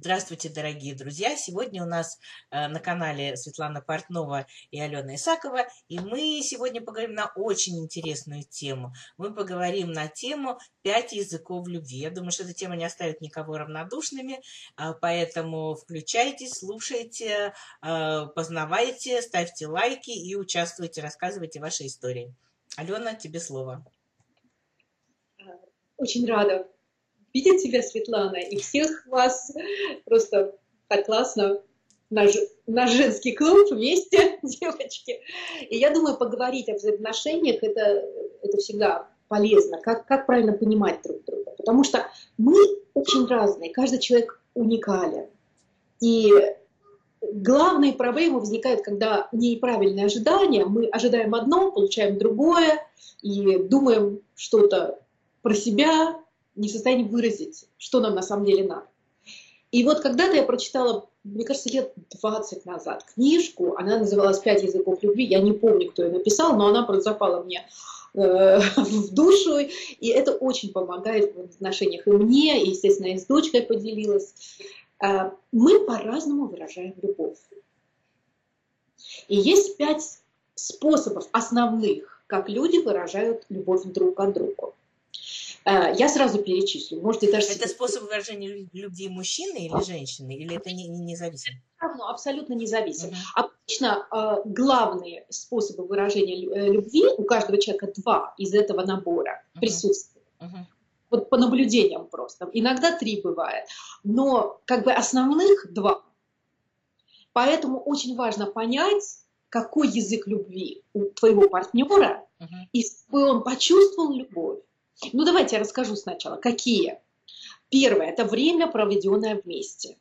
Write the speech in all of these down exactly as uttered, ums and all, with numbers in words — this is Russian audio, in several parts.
Здравствуйте, дорогие друзья! Сегодня у нас э, на канале Светлана Портнова и Алена Исакова, и мы сегодня поговорим на очень интересную тему. Мы поговорим на тему «Пять языков любви». Я думаю, что эта тема не оставит никого равнодушными, э, поэтому включайтесь, слушайте, э, познавайте, ставьте лайки и участвуйте, рассказывайте ваши истории. Алена, тебе слово. Очень рада видеть тебя, Светлана, и всех вас. Просто так классно. Наш, наш женский клуб вместе, девочки. И я думаю, поговорить о взаимоотношениях это, это всегда полезно. Как, как правильно понимать друг друга. Потому что мы очень разные, каждый человек уникален. И главные проблемы возникают, когда неправильные ожидания. Мы ожидаем одно, получаем другое, и думаем что-то про себя, не в состоянии выразить, что нам на самом деле надо. И вот когда-то я прочитала, мне кажется, лет двадцать назад книжку, она называлась «Пять языков любви», я не помню, кто ее написал, но она просто запала мне э, в душу, и это очень помогает в отношениях и мне, и, естественно, я с дочкой поделилась. Э, мы по-разному выражаем любовь. И есть пять способов основных, как люди выражают любовь друг к другу. Я сразу перечислю. Можете даже... Это способ выражения любви мужчины или женщины? Или это не, не, не зависит? Равно, абсолютно не зависит. Uh-huh. Обычно э, главные способы выражения любви у каждого человека два из этого набора uh-huh. присутствуют. Uh-huh. Вот по наблюдениям просто. Иногда три бывает. Но как бы основных два. Поэтому очень важно понять, какой язык любви у твоего партнера, uh-huh. и чтобы он почувствовал любовь. Ну, давайте я расскажу сначала, какие. Первое – это время, проведенное вместе.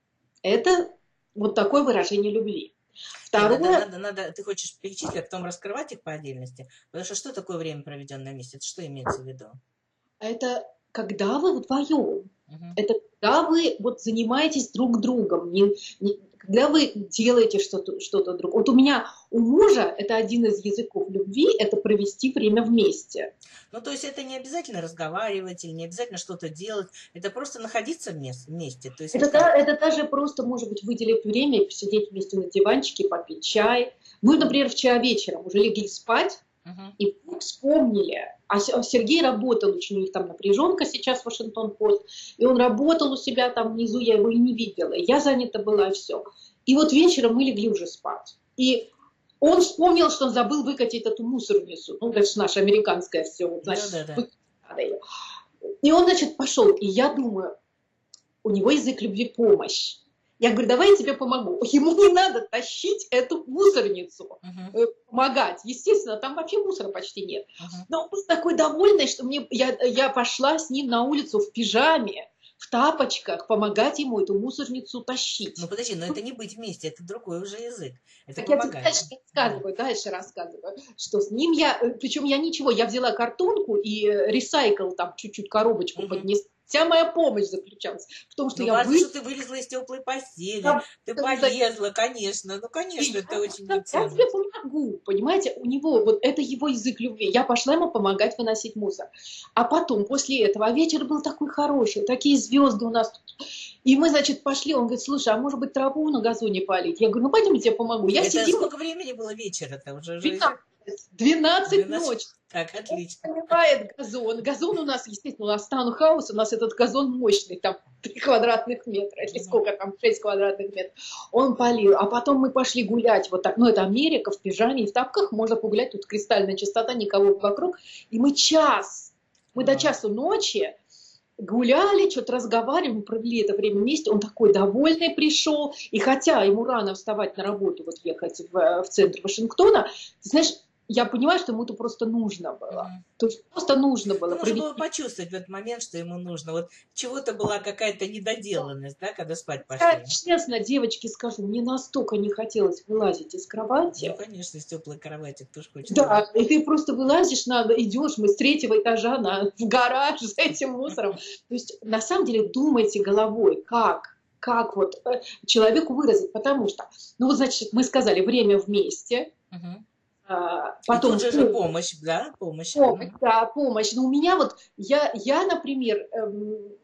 Это вот такое выражение любви. Второе… Надо, надо, надо, ты хочешь перечислить, а потом раскрывать их по отдельности? Потому что что такое время, проведенное вместе? Это что имеется в виду? Это когда вы вдвоем. Угу. Это когда вы вот занимаетесь друг другом. Не, не, когда вы делаете что-то, что-то другое. Вот у меня, у мужа, это один из языков любви, это провести время вместе. Ну, то есть это не обязательно разговаривать или не обязательно что-то делать, это просто находиться вместе. То есть это, это... Да, это даже просто, может быть, выделить время и посидеть вместе на диванчике, попить чай. Мы, например, вчера вечером уже легли спать, uh-huh. и вспомнили. А Сергей работал, очень у них там напряженка сейчас в Вашингтон-Пост, и он работал у себя там внизу, я его и не видела, и я занята была, и все. И вот вечером мы легли уже спать. И он вспомнил, что он забыл выкатить эту мусорницу. Ну, это же наша американская все. Значит, да, да, да. И он, значит, пошел. И я думаю, у него язык любви помощь. Я говорю, давай я тебе помогу. Ему не надо тащить эту мусорницу, uh-huh. помогать. Естественно, там вообще мусора почти нет. Uh-huh. Но он был такой довольный, что мне, я, я пошла с ним на улицу в пижаме, в тапочках, помогать ему эту мусорницу тащить. Ну подожди, но это не быть вместе, это другой уже язык. Это так помогать. Я дальше рассказываю, дальше рассказываю, что с ним я, причем я ничего, я взяла картонку и ресайкл там чуть-чуть коробочку uh-huh. поднесла. Вся моя помощь заключалась в том, что ну, я важно, вы... что ты вылезла из теплой постели, да, ты полезла, конечно, ну, конечно, это очень я, я тебе помогу, понимаете, у него, вот это его язык любви, я пошла ему помогать выносить мусор, а потом, после этого, а вечер был такой хороший, такие звезды у нас тут, и мы, значит, пошли, он говорит, слушай, а может быть траву на газоне полить? Я говорю, ну, пойдем, я тебе помогу. Я это сидим... сколько времени было вечера-то уже? двенадцать ночи. Так, отлично. Он поливает газон. Газон у нас, естественно, у нас таунхаус, у нас этот газон мощный, там три квадратных метра, или сколько там, шесть квадратных метров. Он полил. А потом мы пошли гулять вот так. Ну, это Америка, в пижаме и в тапках. Можно погулять, тут кристальная чистота, никого вокруг. И мы час, мы до часу ночи гуляли, что-то разговаривали, мы провели это время вместе. Он такой довольный пришел. И хотя ему рано вставать на работу, вот ехать в, в центр Вашингтона, ты знаешь, я понимаю, что ему это просто нужно было. Mm-hmm. То есть просто нужно было. Ну, нужно было почувствовать в этот момент, что ему нужно. Вот чего-то была какая-то недоделанность, да, когда спать пошли. Я, честно, девочки скажу, мне настолько не хотелось вылазить из кровати. Ну, конечно, из теплой кровати кто ж хочет. Да, и ты просто вылазишь, надо, идешь, мы с третьего этажа на, в гараж за этим мусором. То есть, на самом деле, думайте головой, как, как вот человеку выразить. Потому что, ну вот, значит, мы сказали, время вместе. Угу. Потом и тут же, же помощь, да, помощь. Помощь, да, помощь. Но у меня вот, я, я например, эм,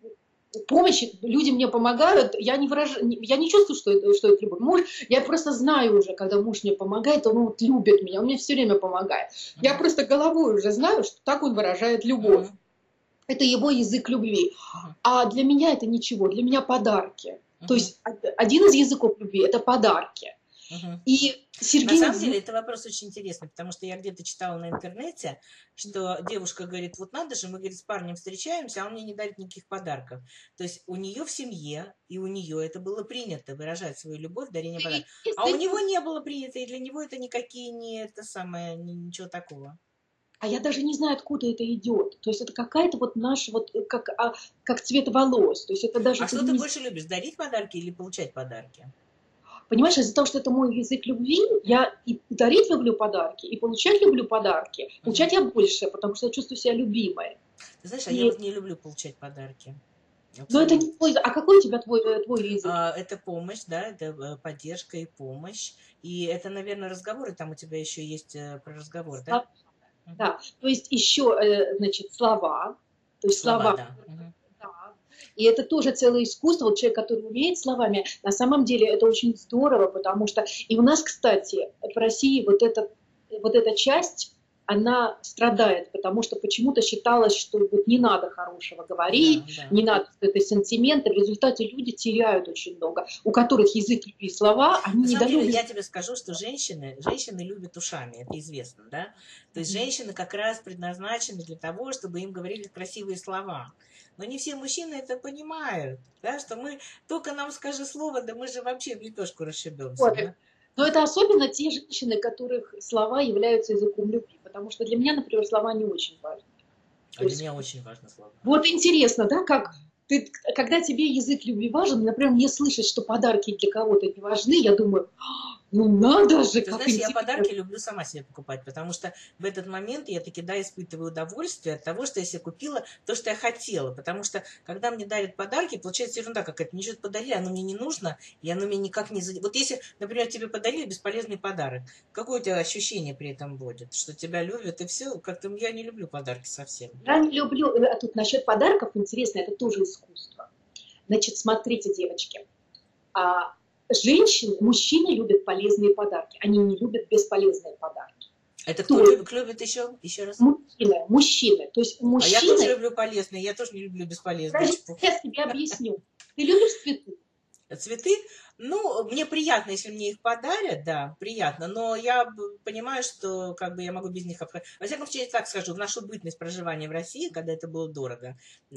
помощь, люди мне помогают, я не выражаю, я не чувствую, что это, что это любовь. Муж, я просто знаю уже, когда муж мне помогает, он вот любит меня, он мне все время помогает. Uh-huh. Я просто головой уже знаю, что так он выражает любовь. Uh-huh. Это его язык любви. Uh-huh. А для меня это ничего, для меня подарки. Uh-huh. То есть один из языков любви – это подарки. Uh-huh. И Сергей... На самом деле, это вопрос очень интересный, потому что я где-то читала на интернете, что девушка говорит, вот надо же, мы, говорит, с парнем встречаемся, а он мне не дарит никаких подарков. То есть у нее в семье и у нее это было принято, выражать свою любовь, дарение подарков. А у него не было принято, и для него это никакие не это самое, ничего такого. А я даже не знаю, откуда это идет. То есть это какая-то вот наша, вот как, а, как цвет волос. То есть это даже... А что ты больше любишь, дарить подарки или получать подарки? Понимаешь, из-за того, что это мой язык любви, я и дарить люблю подарки, и получать люблю подарки. Получать я больше, потому что я чувствую себя любимой. Ты знаешь, а и... я вот не люблю получать подарки. Но это не твой... А какой у тебя твой, твой язык? А, это помощь, да, это поддержка и помощь. И это, наверное, разговоры, там у тебя еще есть про разговор, да? Да, то есть еще, значит, слова. То есть слова, слова да. Да. И это тоже целое искусство. Вот человек, который умеет словами, на самом деле это очень здорово, потому что... И у нас, кстати, в России вот эта, вот эта часть, она страдает, потому что почему-то считалось, что вот не надо хорошего говорить, да, да. не надо это сентименты. В результате люди теряют очень много. У которых язык любви слова, они не дают... Я тебе скажу, что женщины, женщины любят ушами, это известно, да? То есть женщины как раз предназначены для того, чтобы им говорили красивые слова. Но не все мужчины это понимают, да, что мы, только нам скажи слово, да мы же вообще в лепешку расшибемся. Вот. Да? Но это особенно те женщины, которых слова являются языком любви, потому что для меня, например, слова не очень важны. А для есть, меня очень важны слова. Вот интересно, да, как ты, когда тебе язык любви важен, например, мне слышать, что подарки для кого-то не важны, я думаю, ну надо же, ты как знаешь, интересно. Я подарки люблю сама себе покупать, потому что в этот момент я таки, да, испытываю удовольствие от того, что я себе купила то, что я хотела. Потому что, когда мне дарят подарки, получается ерунда какая-то. Мне что-то подарили, оно мне не нужно, и оно мне никак не... Вот если, например, тебе подарили бесполезный подарок, какое у тебя ощущение при этом будет? Что тебя любят и все? Как-то я не люблю подарки совсем. Я не люблю... А тут насчет подарков интересно, это тоже искусство. Значит, смотрите, девочки, а... Женщины, мужчины любят полезные подарки, они не любят бесполезные подарки. Это кто любит, любит еще? Еще раз? Мужчины, мужчины. То есть мужчины... А я тоже люблю полезные, я тоже не люблю бесполезные. Я тебе объясню. Ты любишь цветы? Цветы? Ну, мне приятно, если мне их подарят, да, приятно, но я понимаю, что как бы я могу без них обходить. Во всяком случае, так скажу, в нашу бытность проживания в России, когда это было дорого,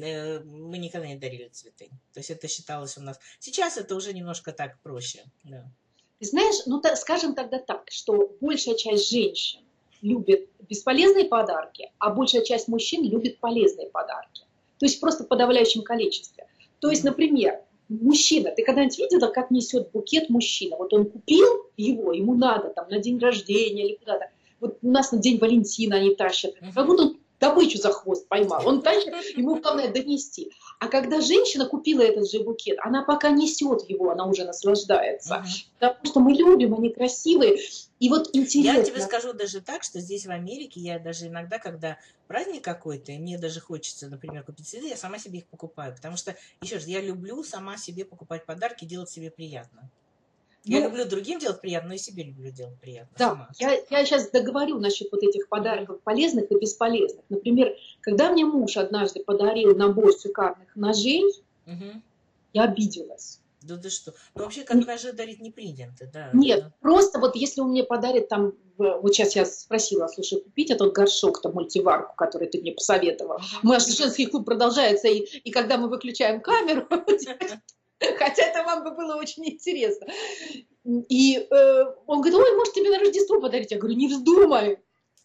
мы никогда не дарили цветы. То есть это считалось у нас... Сейчас это уже немножко так проще, да. Ты знаешь, ну, так, скажем тогда так, что большая часть женщин любит бесполезные подарки, а большая часть мужчин любит полезные подарки. То есть просто в подавляющем количестве. То есть, например, мужчина, ты когда-нибудь видела, как несет букет мужчина? Вот он купил его, ему надо там на день рождения или куда-то. Вот у нас на день Валентина они тащат. Как будто он добычу за хвост поймал. Он тащит, ему главное донести. А когда женщина купила этот же букет, она пока несет его, она уже наслаждается. Uh-huh. Потому что мы любим, они красивые. И вот интересно. Я тебе скажу даже так, что здесь в Америке я даже иногда, когда праздник какой-то, и мне даже хочется, например, купить цветы, я сама себе их покупаю. Потому что, еще раз, я люблю сама себе покупать подарки, делать себе приятно. Я ну, люблю другим делать приятно, но и себе люблю делать приятно. Да, я, я сейчас договорю насчет вот этих подарков полезных и бесполезных. Например, когда мне муж однажды подарил набор шикарных ножей, угу. я обиделась. Да ты что? Ну вообще как ножи дарить не принято, да. Нет, да. просто вот если он мне подарит там, вот сейчас я спросила, слушай, купить этот горшок, там мультиварку, который ты мне посоветовал. Uh-huh. У нас женский клуб продолжается, и, и когда мы выключаем камеру, хотя это вам бы было очень интересно. И э, он говорит, ой, может тебе на Рождество подарить? Я говорю, не вздумай.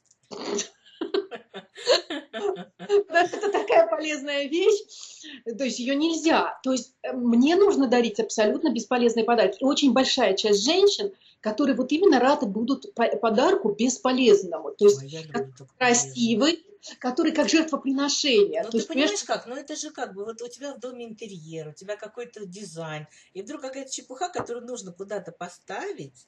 Это такая полезная вещь, то есть ее нельзя. То есть мне нужно дарить абсолютно бесполезные подарки. И очень большая часть женщин, которые вот именно рады будут подарку бесполезному. То есть Ой, как красивый, который как жертвоприношение. Ну ты есть, понимаешь как? Ну это же как бы вот у тебя в доме интерьер, у тебя какой-то дизайн, и вдруг какая-то чепуха, которую нужно куда-то поставить.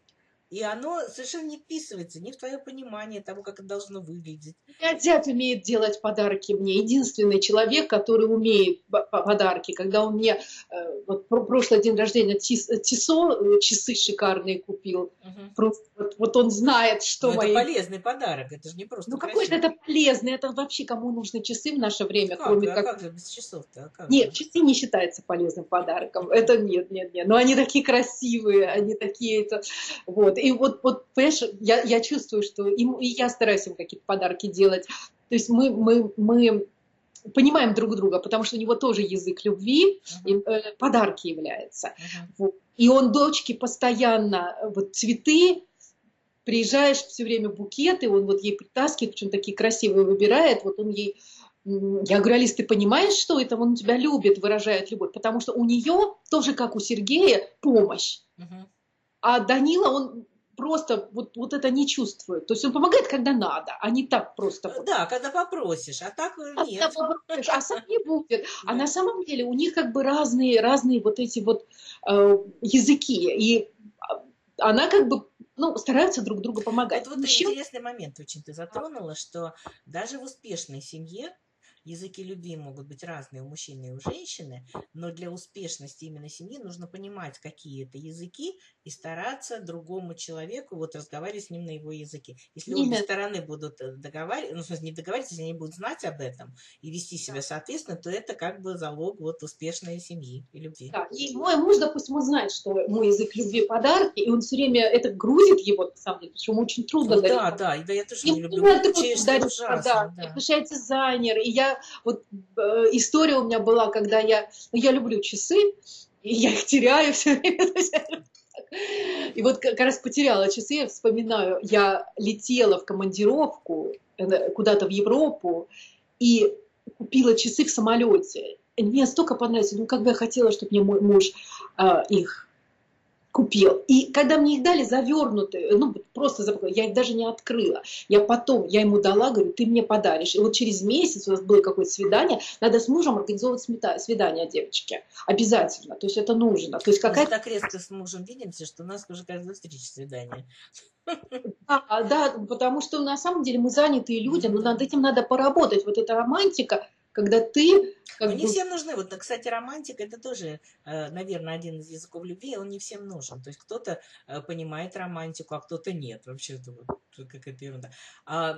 И оно совершенно не вписывается ни в твое понимание того, как это должно выглядеть. У меня зять умеет делать подарки мне. Единственный человек, который умеет подарки. Когда он мне э, вот, прошлый день рождения тис, тисо, часы шикарные купил. Угу. Просто вот, вот он знает, что Но мои... это полезный подарок, это же не просто Ну красиво. какой-то это полезный, это вообще кому нужны часы в наше время, Как? кроме А как... как же без часов-то? А как Нет, же? часы не считаются полезным подарком. Это нет, нет, нет. Но они такие красивые, они такие... Это... Вот. И вот, вот понимаешь, я, я чувствую, что им, и я стараюсь им какие-то подарки делать. То есть мы, мы, мы понимаем друг друга, потому что у него тоже язык любви, uh-huh. и, э, подарки является. Uh-huh. Вот. И он дочке постоянно вот, цветы, приезжаешь все время букеты, он вот ей притаскивает, причем такие красивые выбирает, вот он ей... Я говорю, Алис, ты понимаешь, что это? Он тебя любит, выражает любовь, потому что у нее, тоже как у Сергея, помощь. Uh-huh. А Данила, он просто вот, вот это не чувствует. То есть он помогает, когда надо, а не так просто. Да, когда попросишь, а так нет. А, попросишь, а сам не будет. А на самом деле у них как бы разные, разные вот эти вот э, языки. И она как бы ну, стараются друг другу помогать. Вот, вот интересный момент очень ты затронула, что даже в успешной семье языки любви могут быть разные у мужчины и у женщины, но для успешности именно семьи нужно понимать, какие это языки, и стараться другому человеку вот разговаривать с ним на его языке. Если обе стороны будут договариваться, ну, в смысле, не договариваться, если они будут знать об этом и вести себя соответственно, то это как бы залог вот успешной семьи и любви. Да. И мой муж, допустим, он знает, что мой язык любви подарки, и он все время это грузит его, на самом деле, потому что ему очень трудно ну, дарить. Да, да, да, я тоже и не люблю. Дарить подарки, да. Потому что я дизайнер, и я вот э, история у меня была, когда я, ну, я люблю часы, и я их теряю все время. И вот как раз потеряла часы, я вспоминаю, я летела в командировку куда-то в Европу и купила часы в самолете. И мне столько понравилось, ну как бы я хотела, чтобы мне мой муж э, их купил. И когда мне их дали завернутые, ну просто запаковали, я их даже не открыла. Я потом, я ему дала, говорю, ты мне подаришь. И вот через месяц у нас было какое-то свидание, надо с мужем организовывать свидание девочки. Обязательно. То есть это нужно. То есть какая-то... Мы так резко с мужем видимся, что у нас уже каждая встреча свидание. Да, да, потому что на самом деле мы занятые люди, но над этим надо поработать. Вот эта романтика, когда ты... Но не бы... всем нужны. Вот, кстати, романтика, это тоже, наверное, один из языков любви, он не всем нужен. То есть кто-то понимает романтику, а кто-то нет. Вообще, это вот какая-то ерунда. А,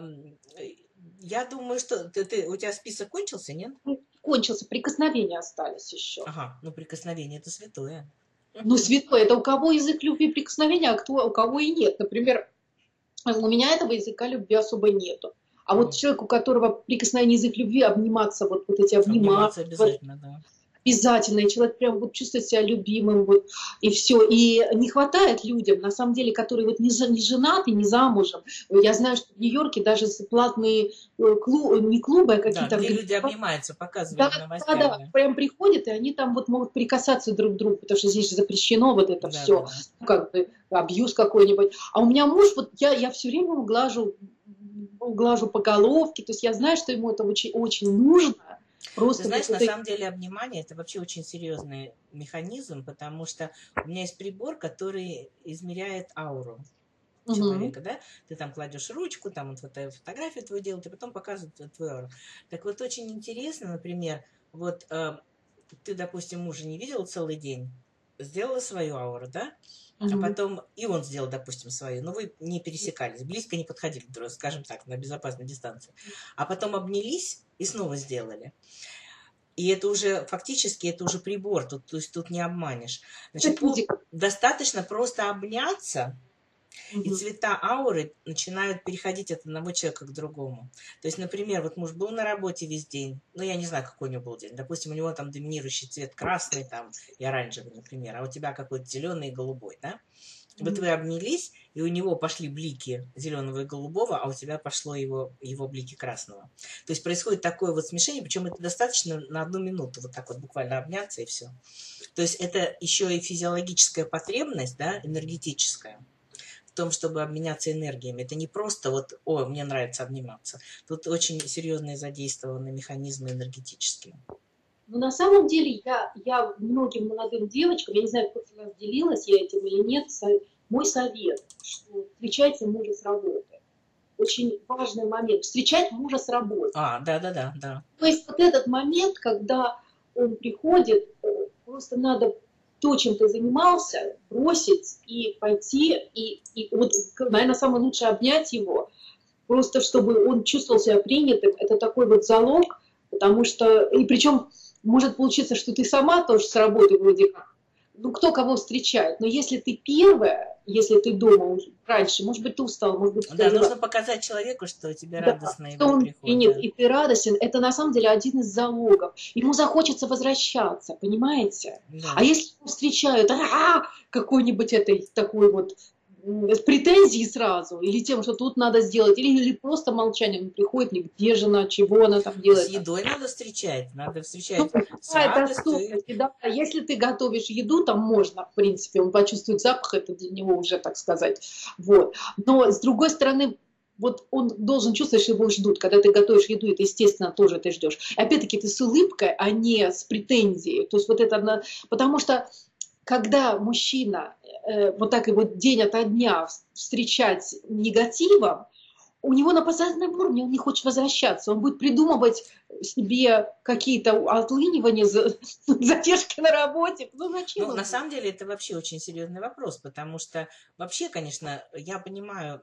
я думаю, что ты, ты, у тебя список кончился, нет? Кончился, прикосновения остались еще. Ага, ну прикосновение это святое. Ну, святое, это у кого язык любви прикосновения, а кто, у кого и нет. Например, у меня этого языка любви особо нету. А вот человек, у которого прикосновение язык любви, обниматься, вот, вот эти обниматься. Обниматься обязательно, да. Обязательно, и человек прям вот чувствует себя любимым, вот, и все. И не хватает людям, на самом деле, которые вот не, не женаты, не замужем. Я знаю, что в Нью-Йорке даже платные клубы, не клубы, а какие-то... Да, где люди обнимаются, показывают да, новостях. Да, да, прям приходят, и они там вот могут прикасаться друг к другу, потому что здесь же запрещено вот это да, все, да, да. Ну, как бы абьюз какой-нибудь. А у меня муж, вот я, я все время глажу, глажу по головке, то есть я знаю, что ему это очень, очень нужно. Просто Ты знаешь, вот на это... самом деле обнимание это вообще очень серьезный механизм, потому что у меня есть прибор, который измеряет ауру угу. человека, да? Ты там кладешь ручку, там он фото, фотографию твою делает, и потом показывает твою ауру. Так вот очень интересно, например, вот э, ты, допустим, мужа не видел целый день, сделала свою ауру, да? А потом и он сделал, допустим, свою, но вы не пересекались, близко не подходили, скажем так, на безопасной дистанции. А потом обнялись и снова сделали. И это уже, фактически, это уже прибор, тут, то есть тут не обманешь. Значит, по, достаточно просто обняться, и цвета ауры начинают переходить от одного человека к другому. То есть, например, вот муж был на работе весь день, ну, я не знаю, какой у него был день. Допустим, у него там доминирующий цвет красный там, и оранжевый, например, а у тебя какой-то зеленый и голубой, да? Вот вы обнялись, и у него пошли блики зеленого и голубого, а у тебя пошло его, его блики красного. То есть происходит такое вот смешение, причем это достаточно на одну минуту, вот так вот буквально обняться и все. То есть это еще и физиологическая потребность, да, энергетическая, в том, чтобы обменяться энергиями. Это не просто вот, о, мне нравится обниматься. Тут очень серьезные задействованы механизмы энергетические. Но на самом деле я, я многим молодым девочкам, я не знаю, кто с вас делилась, я этим или нет, Мой совет, что встречайте мужа с работы. Очень важный момент. Встречать мужа с работы. А, да-да-да, да. То есть вот этот момент, когда он приходит, просто надо то, чем ты занимался, бросить и пойти, и, и вот, наверное, самое лучшее обнять его, просто чтобы он чувствовал себя принятым. Это такой вот залог, потому что, и причем может получиться, что ты сама тоже с работы вроде как, ну, кто кого встречает, но если ты первая, если ты дома раньше, может быть, ты устал, может быть, Да, нужно показать человеку, что тебе да, радостно что его он приход. принят, Да. и ты радостен, это на самом деле один из залогов. Ему захочется возвращаться, понимаете? Да. А если его встречают, а какой-нибудь этой такой вот с претензией сразу, или тем, что тут надо сделать, или, или просто молчанием приходит, где жена, чего она там делает. С едой надо встречать, надо встречать Ну, с да, радостью. Это да. Если ты готовишь еду, там можно, в принципе, он почувствует запах, это для него уже, так сказать. Вот. Но, с другой стороны, вот он должен чувствовать, что его ждут. Когда ты готовишь еду, это, естественно, тоже ты ждешь. Опять-таки, ты с улыбкой, а не с претензией. То есть вот это, потому что когда мужчина э, вот так и вот день ото дня встречать негативом, у него на подсознательном уровне он не хочет возвращаться. Он будет придумывать себе какие-то отлынивания, задержки на работе. Ну, зачем? Ну, на самом деле, это вообще очень серьезный вопрос, потому что вообще, конечно, я понимаю,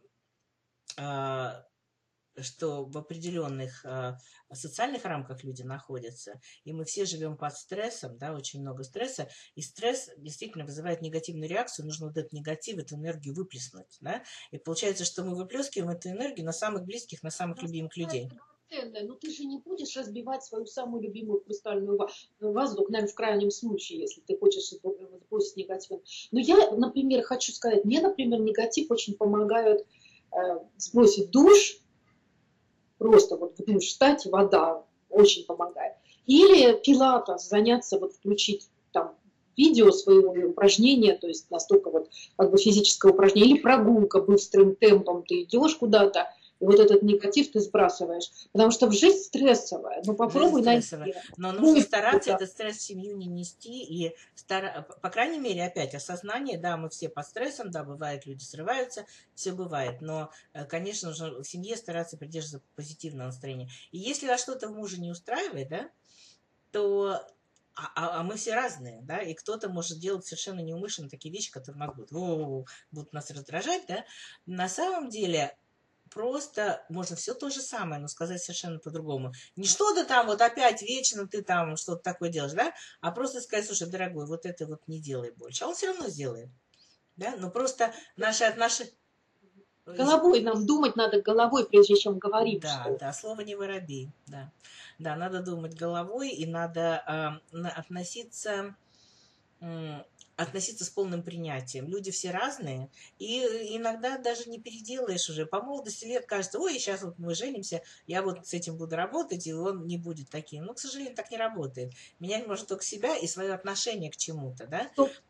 что в определенных э, социальных рамках люди находятся, и мы все живем под стрессом, да, очень много стресса, и стресс действительно вызывает негативную реакцию, нужно вот этот негатив, эту энергию выплеснуть, да, и получается, что мы выплескиваем эту энергию на самых близких, на самых любимых людей. Но ты же не будешь разбивать свою самую любимую хрустальную вазу, только, наверное, в крайнем случае, если ты хочешь сбросить негатив. Но я, например, хочу сказать, мне, например, негатив очень помогает э, сбросить душ, просто вот в душ встать, вода очень помогает. Или пилатес, заняться, вот включить там видео своего упражнения, то есть настолько вот как бы физическое упражнение, или прогулка быстрым темпом, ты идешь куда-то, и вот этот негатив ты сбрасываешь. Потому что в жизнь стрессовая. Ну попробуй найти. Но нужно стараться этот стресс в семью не нести. И стар... по крайней мере, опять, осознание, да, мы все под стрессом, да, бывает, люди срываются, все бывает. Но, конечно, нужно в семье стараться придерживаться позитивного настроения. И если вас что-то в муже не устраивает, да, то... А, а мы все разные, да, и кто-то может делать совершенно неумышленно такие вещи, которые нас будут, будут нас раздражать, да. На самом деле... Просто можно все то же самое, но сказать совершенно по-другому. Не что-то там вот опять вечно ты там что-то такое делаешь, да? А просто сказать, слушай, дорогой, вот это вот не делай больше. А он все равно сделает. Да? Но просто наши отношения... Головой нам думать надо головой, прежде чем говорить. Да, что... да, слово не воробей. Да. Да, надо думать головой, и надо э, относиться... Э, относиться с полным принятием. Люди все разные, и иногда даже не переделаешь уже. По молодости лет кажется, ой, сейчас вот мы женимся, я вот с этим буду работать, и он не будет таким. Но, к сожалению, так не работает. Менять можно только себя и свое отношение к чему-то, да?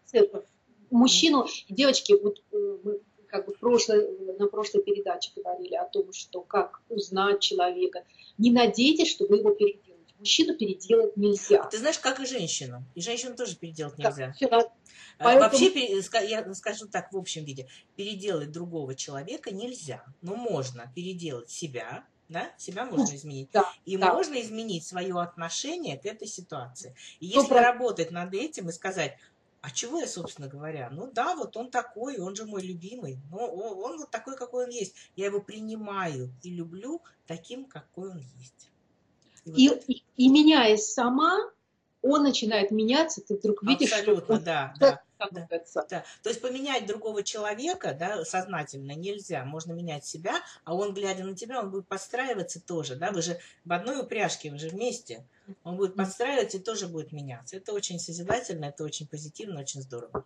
Мужчину и девочки, вот мы как бы в прошлой, на прошлой передаче говорили о том, что как узнать человека. Не надейтесь, что вы его переделаете. Мужчину переделать нельзя. Ты знаешь, как и женщину. И женщину тоже переделать нельзя. Да, Поэтому... Вообще, я скажу так в общем виде, переделать другого человека нельзя. Но можно переделать себя, да, себя можно изменить. Да, и да. можно изменить свое отношение к этой ситуации. И если Добро. работать над этим и сказать, а чего я, собственно говоря? Ну да, вот он такой, он же мой любимый. Ну, он вот такой, какой он есть. Я его принимаю и люблю таким, какой он есть. И, вот и, и меняясь сама, он начинает меняться, ты вдруг видишь, абсолютно, что да, да, да, да. То есть поменять другого человека, да, сознательно нельзя. Можно менять себя, а он, глядя на тебя, он будет подстраиваться тоже, да. Вы же в одной упряжке, вы же вместе. Он будет подстраиваться и тоже будет меняться. Это очень созидательно, это очень позитивно, очень здорово.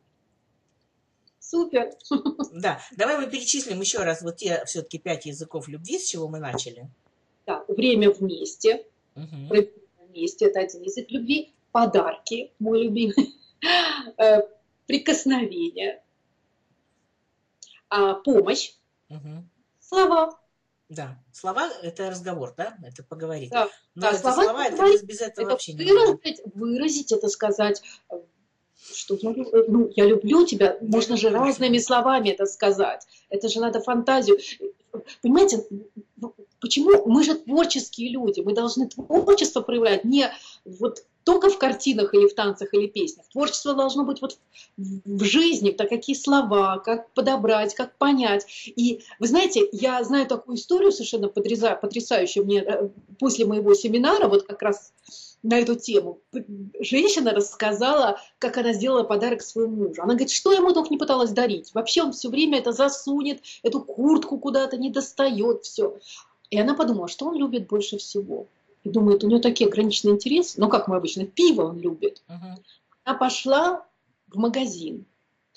Супер. Да, давай мы перечислим еще раз вот те все-таки пять языков любви, с чего мы начали. Да, время вместе. Угу. Вместе, это один язык любви. Подарки, мой любимый. Прикосновение. Помощь. Угу. Слова. Да, слова – это разговор, да, это поговорить. Да, но да, это слова, слова, это без, без этого это вообще не выразить, выразить, это сказать что я, лю- ну, я люблю тебя, Я можно же люблю разными тебя. словами это сказать. Это же надо фантазию. Понимаете, почему мы же творческие люди, мы должны творчество проявлять не вот только в картинах или в танцах или песнях. Творчество должно быть вот в жизни, то какие слова, как подобрать, как понять. И вы знаете, я знаю такую историю совершенно потряса- потрясающую мне э, после моего семинара, вот как раз на эту тему. Женщина рассказала, как она сделала подарок своему мужу. Она говорит, что ему только не пыталась дарить. Вообще он все время это засунет, эту куртку куда-то не достает, все. И она подумала, что он любит больше всего. И думает, у нее такие ограниченные интересы. Ну, как мы обычно, пиво он любит. Мгм. Она пошла в магазин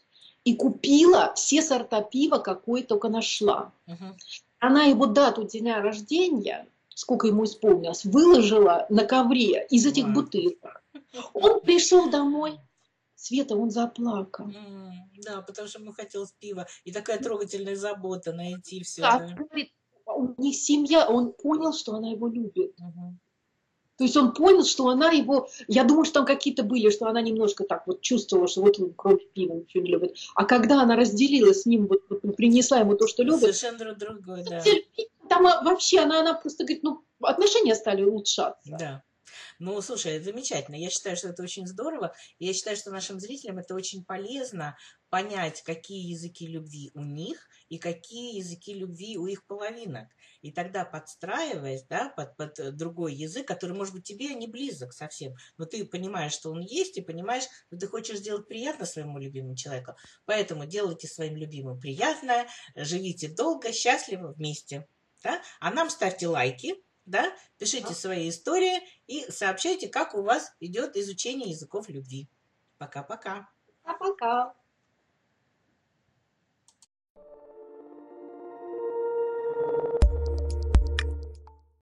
и купила все сорта пива, какое только нашла. Мгм. Она его дату дня рождения, сколько ему исполнилось, выложила на ковре из этих Вау. бутылок. Он пришел домой, Света, он заплакал. М, Да, потому что ему хотелось пива. И такая трогательная забота найти все, Как? да. Говорит, у них семья, он понял, что она его любит. Мгм. То есть он понял, что она его... Я думаю, что там какие-то были, что она немножко так вот чувствовала, что вот он кроме пива ничего не любит. А когда она разделила с ним, вот, вот принесла ему то, что любит, Совершенно друг другой, да. там а, вообще она, она просто говорит, ну, отношения стали улучшаться. Да. Ну, слушай, это замечательно. Я считаю, что это очень здорово. И я считаю, что нашим зрителям это очень полезно понять, какие языки любви у них и какие языки любви у их половинок. И тогда, подстраиваясь, да, под, под э, другой язык, который, может быть, тебе не близок совсем, но ты понимаешь, что он есть, и понимаешь, что ты хочешь сделать приятно своему любимому человеку. Поэтому делайте своим любимым приятное, живите долго, счастливо вместе. Да? А нам ставьте лайки, да, пишите свои истории и сообщайте, как у вас идет изучение языков любви. Пока-пока. Пока-пока.